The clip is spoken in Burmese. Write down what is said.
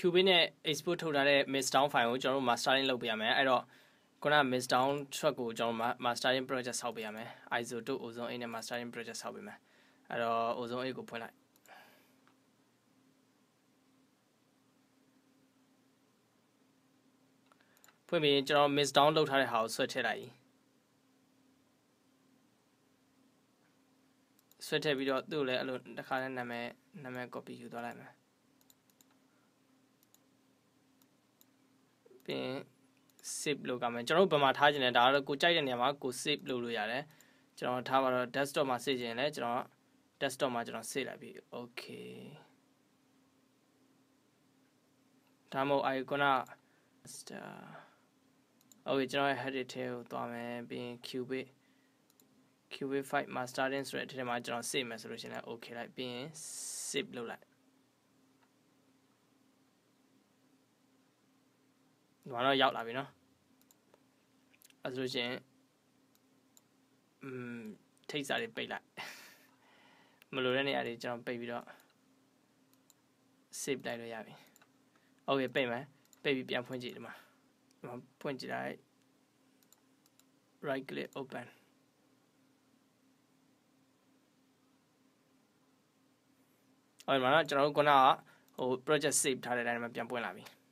Cubase နဲ့ export ထုတ်ထားတဲ့ mix down file ကိုကျွန်တော်တို့ mastering လုပ်ပေးရမယ်အဲ့တော့ခုန mix down track ကိုကျွန်တော် mastering project ဆောက်ပေးရမယ် ISO 2 ozone 8နဲ့ mastering project ဆောက်ပေးမယ်အဲ့တော့ ozone 8ကိုဖွင့်လိုက်ဖွင့်ပြီးကျွန်တော် mix down လုပ်ထားတဲ့ဟာကိုဆွဲထည့်လိုက်ဆွဲထည့်ပြီးတော့သူ့ကိုလည်းအဲ့လိုတစ်ခါနဲ့နာမည် copy ယူသွားလိုက်မယ်ပြီး save လုပ်ကြမယ်ကျွန်တော်တို့ဘယ်မှာထားခြင်းလဲဒါကတော့ကိုကြိုက်တဲ့နေရာမှာကို save လုပ်လို့ရတယ်ကျွန်တော်ထားပါတော့ desktop မှာ save ခြင်းလဲကျွန်တော် desktop မှာကျွန်တော် save လိုက်ပြီ okay ဒါမှမဟုတ် icon က okay ကျွန်တော်ရဲ့ header ထဲကိုသွားမယ်ပြီး Cubase 5 mastering ဆိုတဲ့အထဲမှာကျွန်တော် save မယ်ဆိုလို့ရှိရင်လည်း okay လိုက်ပြီးရင် save လုပ်လိုက်ဒီမှာတော့ရောက်လာပြီနော်အဲ့ဆိုလို့ရှိရင်ထိတ်စာတွေပိတ်လိုက်မလိုတဲ့နေရာတွေကျွန်တော်ပိတ်ပြီးတော့ save လိုက်လို့ရပြီ okay ပိတ်မယ်ပိတ်ပြီးပြန်ဖွင့်ကြည့်ဒီမှာဖွင့်ကြည့်လိုက် right click open အဲ့မှာကျွန်တော်တို့ခုနကproject save ထားတဲ့အတိုင်းမှာပြန်ပွင့်လာပြီ